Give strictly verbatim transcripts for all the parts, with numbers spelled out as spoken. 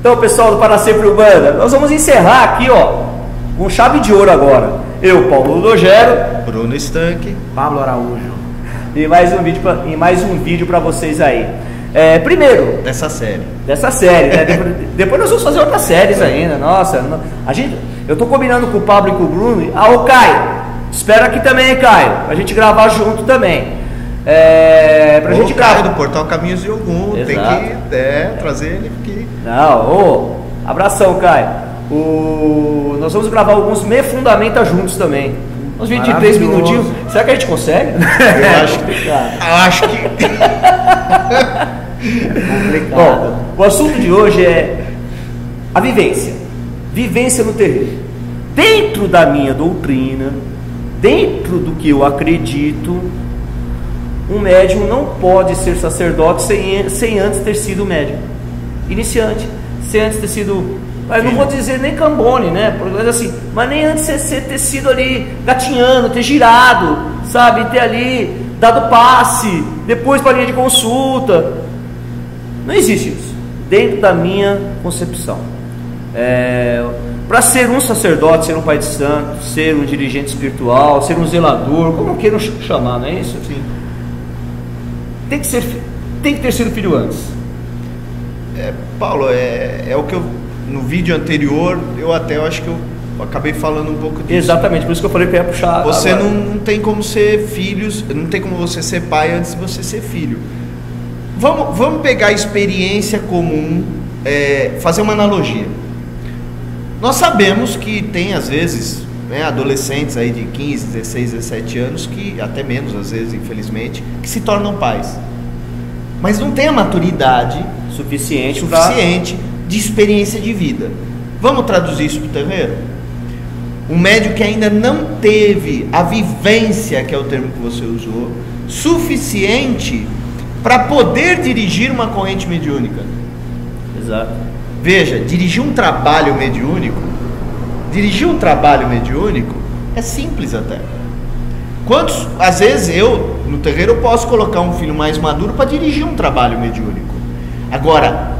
Então, pessoal do Para Sempre Umbanda, nós vamos encerrar aqui, ó, com chave de ouro agora. Eu, Paulo Logero, Bruno Stanque, Pablo Araújo. E mais um vídeo pra, e mais um vídeo para vocês aí. É, primeiro, dessa série. Dessa série, né? depois, depois nós vamos fazer outras séries ainda. Nossa, a gente, eu tô combinando com o Pablo e com o Bruno. Ah, o Caio, espera aqui também, Caio, pra gente gravar junto também. É, pra o gente Caio gravar do Portal Caminhos de Ogum, tem que é, trazer ele aqui. Não, ô, abração, Caio. O, nós vamos gravar alguns Me Fundamenta juntos também. Uns vinte e três minutinhos. Será que a gente consegue? Eu acho que. Eu acho que. Bom, o assunto de hoje é a vivência. Vivência no terreiro. Dentro da minha doutrina, dentro do que eu acredito, um médium não pode ser sacerdote sem, sem antes ter sido médium. Iniciante. Sem antes ter sido. Mas não vou dizer nem cambone, né? Mas assim, mas nem antes de você ter sido ali gatinhando, ter girado, sabe? Ter ali dado passe, depois para linha de consulta. Não existe isso, dentro da minha concepção. É, para ser um sacerdote, ser um pai de santo, ser um dirigente espiritual, ser um zelador, como queiram chamar, não é isso? Sim. Tem que ser, tem que ter sido filho antes. É, Paulo, é, é o que eu no vídeo anterior eu até eu acho que eu acabei falando um pouco disso. Exatamente, por isso que eu falei que ia puxar. Você não, não tem como ser filhos, não tem como você ser pai antes de você ser filho. Vamos, vamos pegar a experiência comum, é, fazer uma analogia. Nós sabemos que tem às vezes, né, adolescentes aí de quinze, dezesseis, dezessete anos, que até menos às vezes, infelizmente, que se tornam pais, mas não tem a maturidade suficiente, suficiente pra... de experiência de vida. Vamos traduzir isso para o terreiro? Um médium que ainda não teve a vivência, que é o termo que você usou, suficiente para poder dirigir uma corrente mediúnica. Exato. Veja, dirigir um trabalho mediúnico, dirigir um trabalho mediúnico é simples até. Quantos, às vezes eu, no terreiro, eu posso colocar um filho mais maduro para dirigir um trabalho mediúnico. Agora,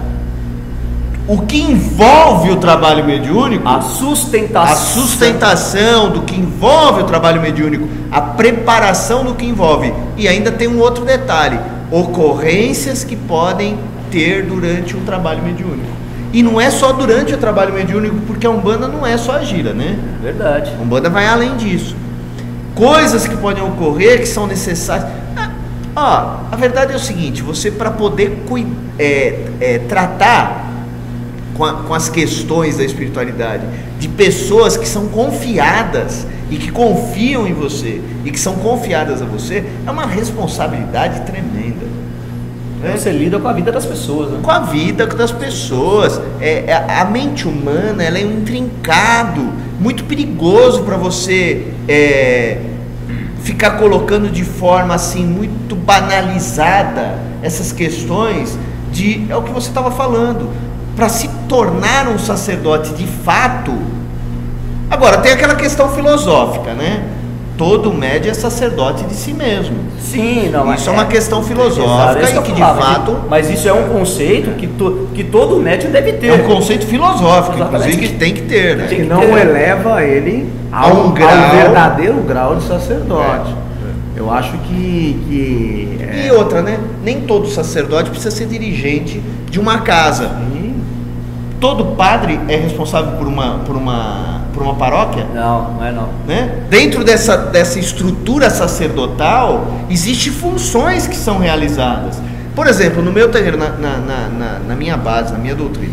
o que envolve o trabalho mediúnico, a sustentação, a sustentação do que envolve o trabalho mediúnico, a preparação do que envolve, e ainda tem um outro detalhe, ocorrências que podem ter durante um trabalho mediúnico. E não é só durante o trabalho mediúnico, porque a Umbanda não é só a gira, né? Verdade. A Umbanda vai além disso. Coisas que podem ocorrer, que são necessárias. Ah, ó, a verdade é o seguinte, você para poder é, é, tratar com, a, com as questões da espiritualidade de pessoas que são confiadas e que confiam em você e que são confiadas a você, é uma responsabilidade tremenda. Né? Você lida com a vida das pessoas, né? Com a vida das pessoas. É, é, a mente humana, ela é um intrincado, muito perigoso para você é, ficar colocando de forma assim muito banalizada essas questões de, é o que você estava falando, para se tornar um sacerdote de fato. Agora tem aquela questão filosófica, né? Todo médium é sacerdote de si mesmo. Sim, não, isso é, é uma questão filosófica, é, e que de fato. Mas isso é um conceito que, to, que todo médium deve ter. É um conceito filosófico, exatamente, inclusive, que, que tem que ter, né? Que não ter. eleva ele a um, grau, ao verdadeiro grau de sacerdote. É. Eu acho que. que é... E outra, né? Nem todo sacerdote precisa ser dirigente de uma casa. Sim. Todo padre é responsável por uma. Por uma por uma paróquia? Não, não é não. Né? Dentro dessa, dessa estrutura sacerdotal, existem funções que são realizadas. Por exemplo, no meu terreiro, na, na, na, na minha base, na minha doutrina,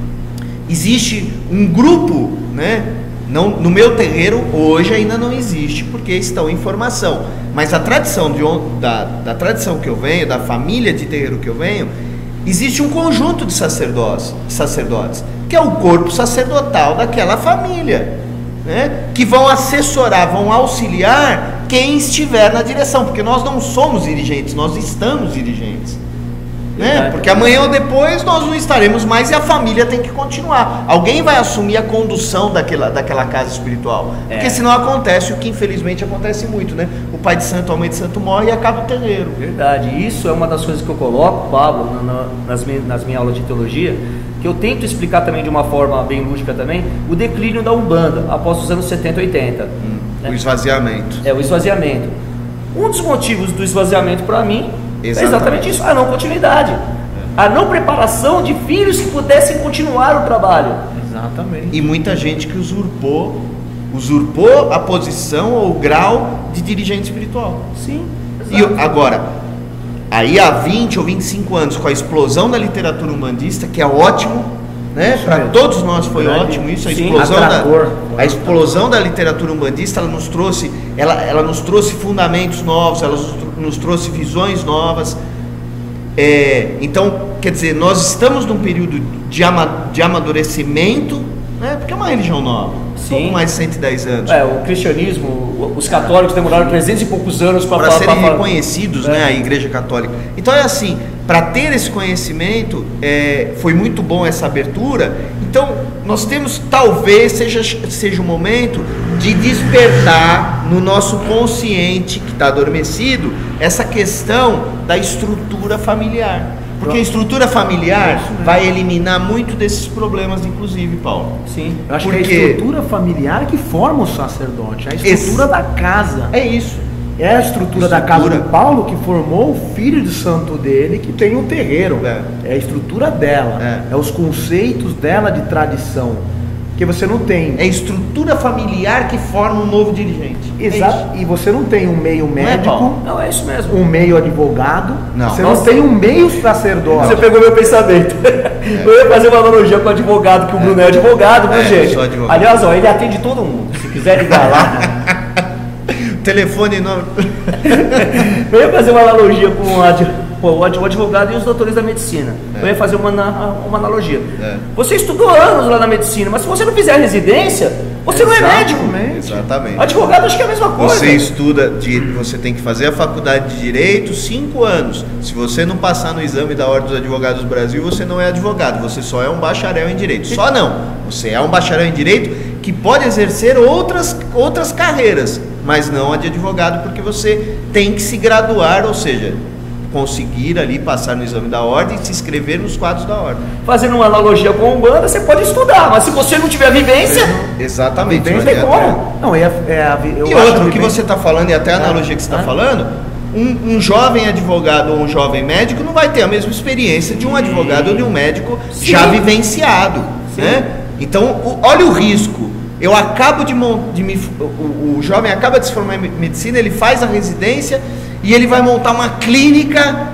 existe um grupo, né? Não, no meu terreiro hoje ainda não existe, porque estão em formação. Mas a tradição de, da, da tradição que eu venho, da família de terreiro que eu venho, existe um conjunto de sacerdotes, sacerdotes, que é o corpo sacerdotal daquela família, né? Que vão assessorar, vão auxiliar quem estiver na direção, porque nós não somos dirigentes, nós estamos dirigentes, né? Porque amanhã ou depois nós não estaremos mais e a família tem que continuar. Alguém vai assumir a condução daquela, daquela casa espiritual, porque é. senão acontece o que infelizmente acontece muito, né? O pai de santo, a mãe de santo morre e acaba o terreiro. Verdade, isso é uma das coisas que eu coloco, Pablo, na, na, nas, minhas, nas minhas aulas de teologia, que que eu tento explicar também de uma forma bem lúdica também, o declínio da Umbanda após os anos setenta, oitenta. Hum, né? O esvaziamento. É, o esvaziamento. Um dos motivos do esvaziamento para mim Exatamente. é exatamente isso, a não continuidade. A não preparação de filhos que pudessem continuar o trabalho. Exatamente. E muita gente que usurpou, usurpou a posição ou o grau de dirigente espiritual. Sim. E agora, aí há vinte ou vinte e cinco anos, com a explosão da literatura umbandista, que é ótimo, né? Para todos nós foi Verdade. ótimo isso, a Sim, explosão, da, atrator. a explosão da literatura umbandista, ela nos trouxe, ela, ela nos trouxe fundamentos novos, ela nos, nos trouxe visões novas. É, então, quer dizer, nós estamos num período de, ama, de amadurecimento, né? Porque é uma religião nova, Sim. pouco mais de cento e dez anos. É, o cristianismo, os católicos demoraram trezentos e poucos anos para para serem pra, reconhecidos, é. né, a Igreja Católica. Então é assim, para ter esse conhecimento, é, foi muito bom essa abertura. Então nós temos, talvez seja seja o momento de despertar no nosso consciente que está adormecido essa questão da estrutura familiar. Porque a estrutura familiar vai eliminar muito desses problemas, inclusive, Paulo. Sim. Eu acho Porque- que é a estrutura familiar que forma o sacerdote, a estrutura Esse- da casa. É isso. É a estrutura, da casa Estrutura. do Paulo que formou o filho de santo dele, que tem um terreiro. É. É, a estrutura dela. É. É. os conceitos dela de tradição. Porque você não tem. É a estrutura familiar que forma um novo dirigente. Exato. É E você não tem um meio é, médico, Paulo? Não, é isso mesmo. um meio advogado. Não. Você Nossa. não tem um meio sacerdote. Você pegou meu pensamento. Eu ia fazer uma analogia com o advogado, que o Bruno é advogado, viu, É, gente? sou advogado. Aliás, ó, ele atende todo mundo. Se quiser ligar lá. Telefone no... Eu ia fazer uma analogia com o ad- pô, o ad- o advogado e os doutores da medicina. É. Eu ia fazer uma, na- uma analogia. É. Você estudou anos lá na medicina, mas se você não fizer a residência, você não é médico. Exatamente. Advogado acho que é a mesma coisa. Você estuda, de, você tem que fazer a faculdade de Direito cinco anos. Se você não passar no exame da Ordem dos Advogados do Brasil, você não é advogado, você só é um bacharel em Direito. Só não, você é um bacharel em Direito que pode exercer outras, outras carreiras, mas não a de advogado, porque você tem que se graduar, ou seja, conseguir ali passar no exame da Ordem e se inscrever nos quadros da Ordem. Fazendo uma analogia com a Umbanda, você pode estudar, mas se você não tiver vivência, Exatamente. não tem como. Não, é, é a, vi- eu E acho outro, a o que vivência- você está falando, e até a analogia que você está É. falando, um, um jovem advogado ou um jovem médico não vai ter a mesma experiência de um advogado ou de um médico Sim. já vivenciado. Né? Então, o- olha o risco. Eu acabo de, mon- de me. O, o jovem acaba de se formar em me- medicina, ele faz a residência e ele vai montar uma clínica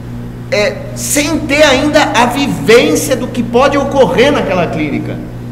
é, sem ter ainda a vivência do que pode ocorrer naquela clínica.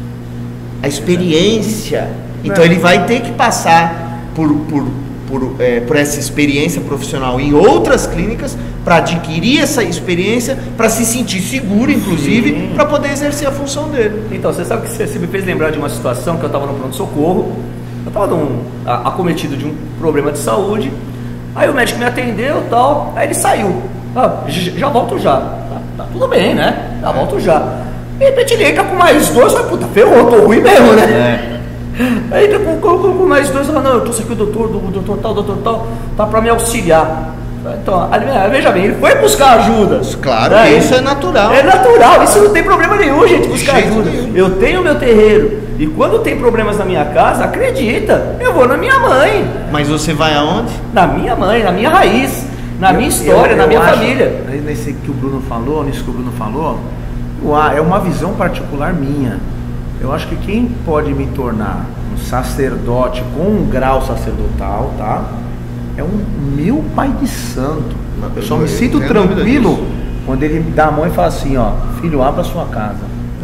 A experiência. Então ele vai ter que passar por, por, por, é, por essa experiência profissional em outras clínicas para adquirir essa experiência, para se sentir seguro, inclusive, para poder exercer a função dele. Então, você sabe que você você me fez lembrar de uma situação que eu estava no pronto-socorro, eu estava acometido de um problema de saúde, aí o médico me atendeu e tal, aí ele saiu, ah, já, já volto já, tá, tá tudo bem, né, já volto já. De repente ele entra com mais dois, vai, puta, ferrou, tô ruim mesmo, né? Aí entra com, com, com, com mais dois, fala, não, eu trouxe aqui o doutor, o doutor tal, o doutor tal, tá para me auxiliar. Então, ali, veja bem, ele foi buscar ajuda. Claro, né? que isso é natural. É natural, isso não tem problema nenhum, gente, buscar jeito ajuda. nenhum. Eu tenho meu terreiro. E quando tem problemas na minha casa, acredita, eu vou na minha mãe. Mas você vai aonde? Na minha mãe, na minha raiz, na minha Eu- história, eu- na eu minha acho, família. Nesse que o Bruno falou, nisso que o Bruno falou, eu a- é uma visão particular minha. Eu acho que quem pode me tornar um sacerdote com um grau sacerdotal, tá? É um meu pai de santo. Eu só me sinto Não tenho dúvida tranquilo disso. quando ele me dá a mão e fala assim, ó, filho, abra sua casa.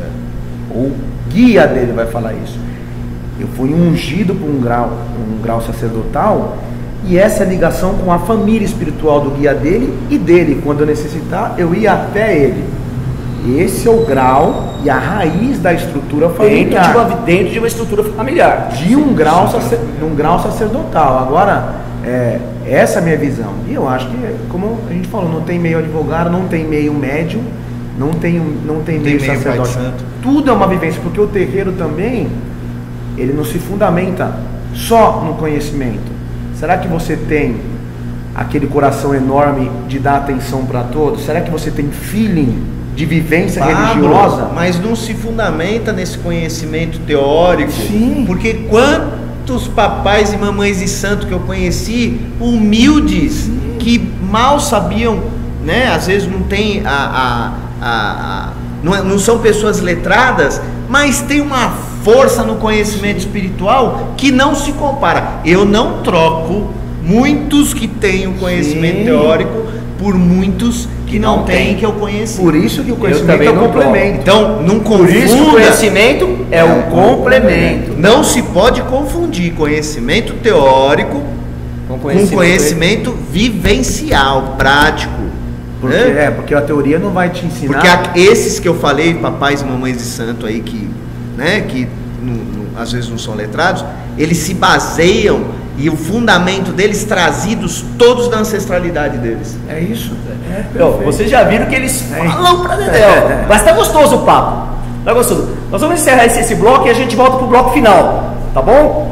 O guia dele vai falar isso. Eu fui ungido por um grau, um grau sacerdotal, e essa ligação com a família espiritual do guia dele e dele. Quando eu necessitar, eu ia até ele. Esse é o grau e a raiz da estrutura Dentro de, familiar. uma, dentro de uma estrutura familiar. De um grau, sacer, de um grau sacerdotal. Agora, é, essa é a minha visão. E eu acho que, como a gente falou, não tem meio advogado, não tem meio médium, não tem, não tem Tem meio meio pai de sacerdote. santo. Tudo é uma vivência, porque o terreiro também, ele não se fundamenta só no conhecimento. Será que você tem aquele coração enorme de dar atenção para todos? Será que você tem feeling de vivência Pablo, religiosa. mas não se fundamenta nesse conhecimento teórico. Sim. Porque quantos papais e mamães de santo que eu conheci, humildes, Sim. que mal sabiam, né? Às vezes não tem a, a, a, a não, é, não são pessoas letradas, mas tem uma força no conhecimento espiritual que não se compara. Eu não troco muitos que têm o conhecimento Sim. teórico por muitos que não, não têm que eu conheci. Por isso que o conhecimento é o complemento. Então, não confunda. Por isso que o conhecimento é o complemento. Não se pode confundir conhecimento teórico com conhecimento, com conhecimento vivencial, prático. Porque, né? É, porque a teoria não vai te ensinar. Porque esses que eu falei, papais e mamães de santo aí, que, né, que não, não, às vezes não são letrados, eles se baseiam e o fundamento deles trazidos todos da ancestralidade deles. É isso. É então, vocês já viram que eles falam pra Dedéu. Mas tá gostoso o papo. Tá gostoso. Nós vamos encerrar esse, esse bloco e a gente volta pro bloco final. Tá bom?